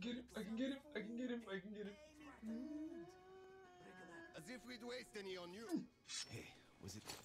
get him, I can get him, I can get him, I can get him. As if we'd waste any on you. Hey, was it?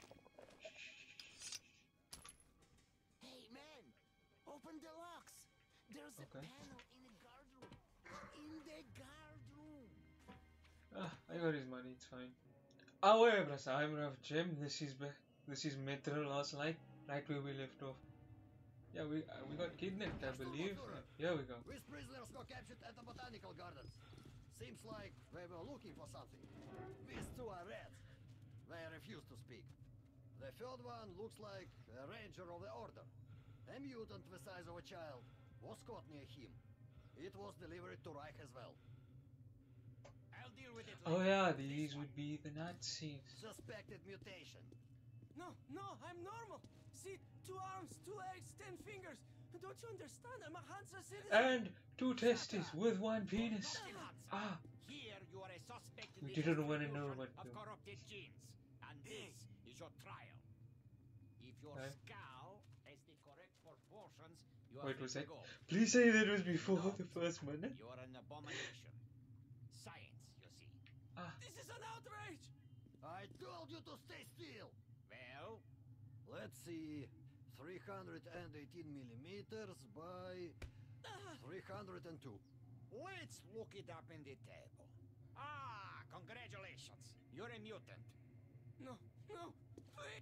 Hey, man! Open the locks! There's a panel in the guard room. In the guard room. I got his money, it's fine. However, I'm Rough Jim. This is Mitra last night, right where we left off. Yeah, we got kidnapped, I believe. Here we go. These prisoners got captured at the botanical gardens. Seems like they were looking for something. These two are rats. They refuse to speak. The third one looks like a ranger of the order. A mutant the size of a child was caught near him. It was delivered to Reich as well. I'll deal with it later. Oh yeah, these would be the Nazis. Suspected mutation. No, I'm normal. See, 2 arms, 2 legs, 10 fingers. Don't you understand? I'm a Hansa citizen. And 2 testes with 1 penis. Ah, Here you are a suspect in we the didn't want to know distribution what of to. corrupted genes. And this is your trial. If your Okay. skull has the correct proportions, you are Wait, free was to that? go. Please say that was before No. the first minute. You are an abomination. Science, you see. Ah, This is an outrage. I told you to stay still. Well, Let's see. 318 millimeters by 302. let's look it up in the table. Ah, congratulations. You're a mutant. No, please.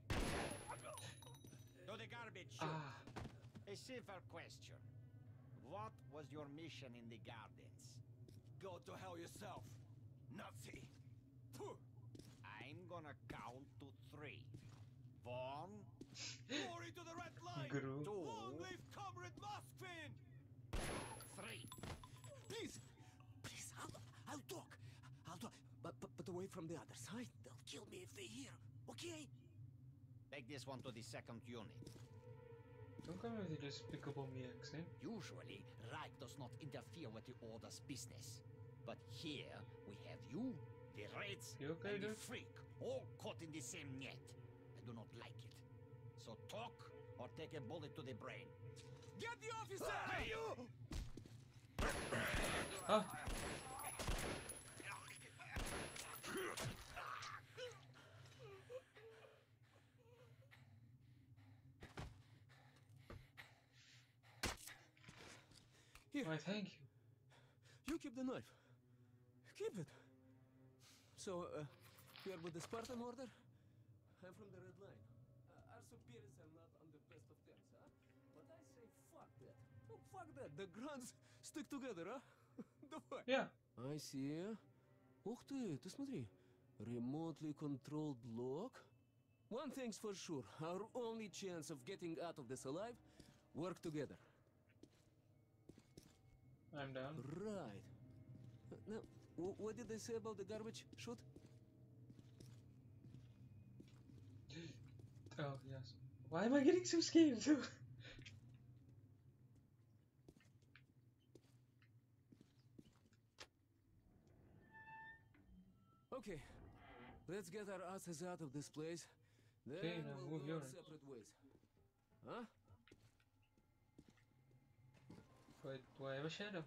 To the garbage chute. ah. A simple question. What was your mission in the gardens? Go to hell yourself, Nazi. Phew. I'm gonna count to 3. 1, Glory to the red line. Guru. 2, Long live Comrade Moskvin. 3. Please, I'll talk. But away from the other side. They'll kill me if they hear. Okay? Take this one to the 2nd unit. Don't come with your despicable me accent. Usually, Reich does not interfere with the Order's business. But here, we have you, the Reds, You okay, and the dude? Freak, all caught in the same net. I do not like it. So talk, or take a bullet to the brain. Get the officer! Hey, you! Ah, Here, why thank you. you keep the knife. Keep it. So, you are with the Spartan Order? I'm from the Red Line. Our superiors are not on the best of terms, huh? But I say fuck that. Oh, fuck that. The grunts stick together, huh? Давай. Yeah. I see. Ух ты смотри. Remotely controlled block. One thing's for sure. Our only chance of getting out of this alive, work together. I'm down. Right. Now, what did they say about the garbage chute? Oh, yes. Why am I getting so scared too? Okay, let's get our asses out of this place. Then Okay, now we'll move go your our ass. separate ways. Huh? Wait, do I have a shadow?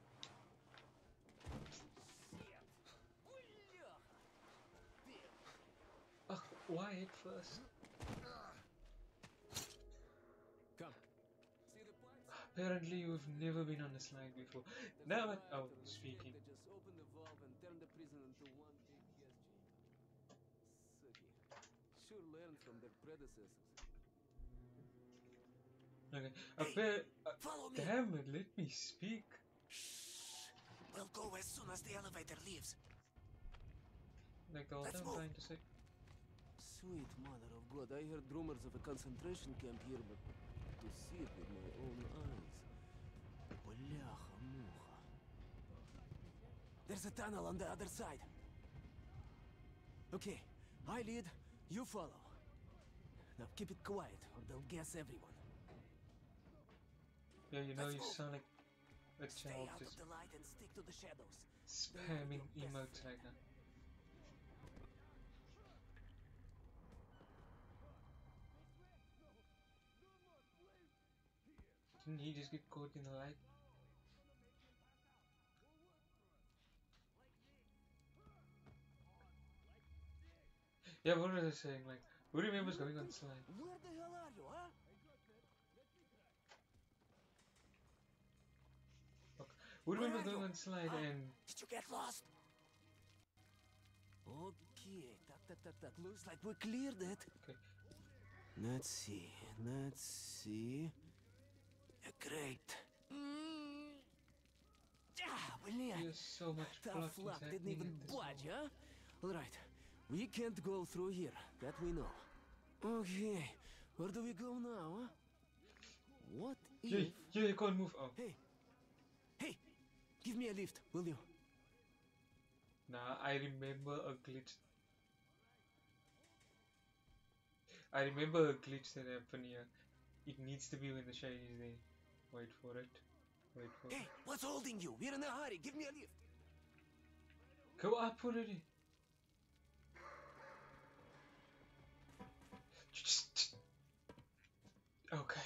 Ugh, why it first? Come. See the pipes? Apparently you've never been on a slide before. Now it- oh, They speaking. just open the valve and turn the prison into one big gas chamber. Sucky. Sure learned from their predecessors. Okay. Follow me. Damn it, let me speak. Shh. We'll go as soon as the elevator leaves. Like the whole Let's time move. trying to say. Sweet mother of God, I heard rumors of a concentration camp here, but to see it with my own eyes. Бляха-муха. There's a tunnel on the other side. Okay, I lead, you follow. Now keep it quiet, or they'll guess everyone. Yeah, you know Let's you move. sound like a Stay child out of just the light and stick to the shadows. spamming emotes right now. Didn't he just get caught in the light? Yeah, what was I saying? Like, who remembers going on slide? Where the hell are you, huh? Who Where remembers are going you? on slide Huh? and Did you get lost? Okay, tak. Looks like we cleared it. okay? Let's see. Great. Блин. There's so much Tough plot is luck, didn't happening even at this budge, moment. huh? Alright, we can't go through here, that we know. Okay, where do we go now, huh? What Yeah, if... yeah, you can't move. Oh, Hey, give me a lift, will you? nah, I remember a glitch. I remember a glitch that happened here. It needs to be when the shine is there. Wait for it. Wait for Hey, it. what's holding you? We're in a hurry, give me a lift. Go up already. Okay.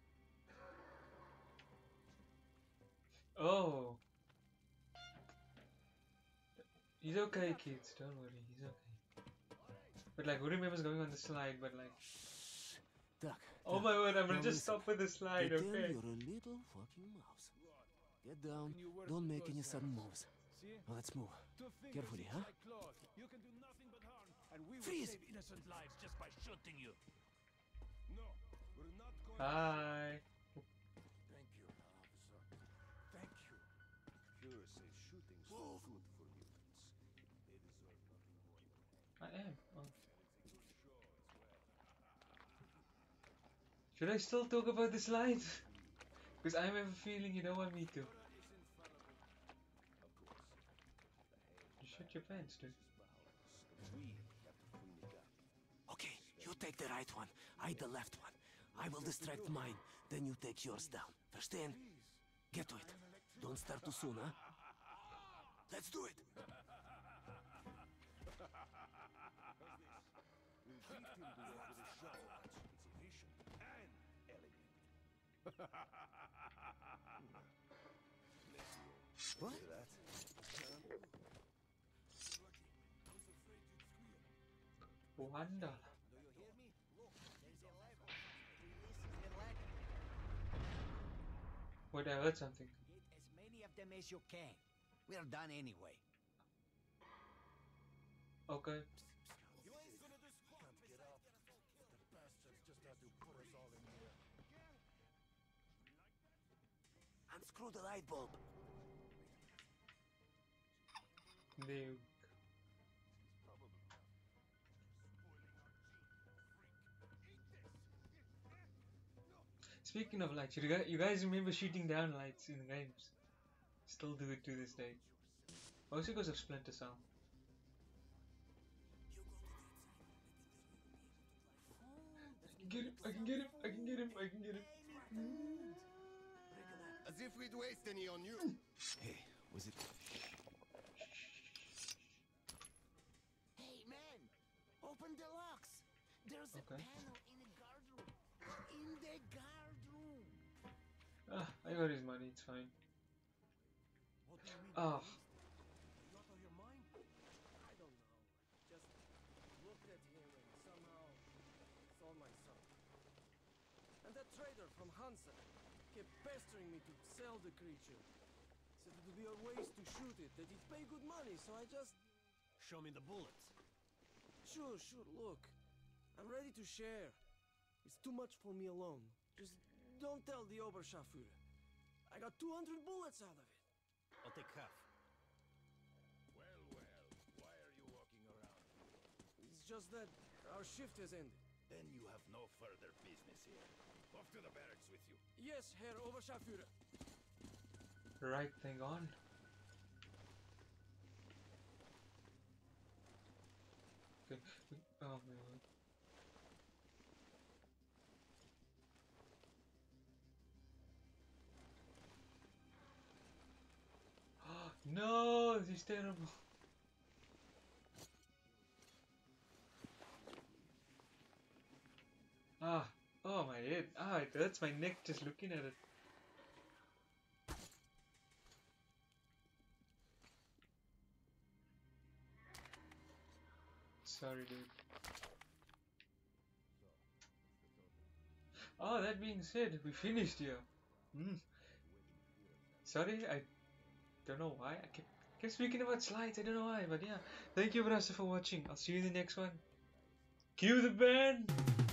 Oh. He's okay, kids. Don't worry. He's okay. But like, who remembers going on the slide? But like, Так, oh my word! I'm gonna now just listen. stop with the slide. Pretend Okay. you're a little fucking mouse. Get down, don't make any sudden moves. Now let's move. Carefully, huh? You can do nothing but harm, and we will Freeze! save innocent lives just by shooting you. No, we're not going Hi. Thank you, officer. Thank you. Fuhrer says shooting's good for mutants. They deserve nothing more. I am. Oh. Should I still talk about the slide? Because I have a feeling you don't want me to. You shut your pants, dude. Okay, you take the right one, I the left one. I will distract mine, then you take yours down. Verstehen? Get to it. Don't start too soon, huh? Let's do it! What? $1. Do you hear me? Look, there's a lever. Release the leg. Wait, I heard something. Get as many of them as you can. We're done anyway. Okay. Unscrew the light bulb. No. Speaking of lights, you guys remember shooting down lights in games? Still do it to this day. Also because of Splinter Cell. I can get him, I can get him, I can get him. As if we'd waste any on you. Hey, was it... Hey, man! Open the locks! There's a Okay. panel in the guard room. In the guard room! Ah, I got his money, it's fine. What do you mean? Ah, Are you out of your mind? I don't know. Just looked at him and somehow saw my son. And that trader from Hansa kept pestering me to sell the creature. Said it would be a waste to shoot it, that he'd pay good money, so I just... Show me the bullets. Sure, look. I'm ready to share. It's too much for me alone. Just don't tell the Oberscharführer. I got 200 bullets out of it. I'll take half. Well, why are you walking around? It's just that our shift has ended. Then you have no further business here. Off to the barracks with you. Yes, Herr Oberscharführer. right thing on. Okay. Oh my god. No, this is terrible. Ah, oh my head. Ah, it hurts my neck just looking at it. Sorry, dude. Oh, that being said, we finished here. Hmm. Sorry, I don't know why. I kept speaking about slides. I don't know why, but yeah. Thank you, Brasa, for watching. I'll see you in the next one. Cue the band!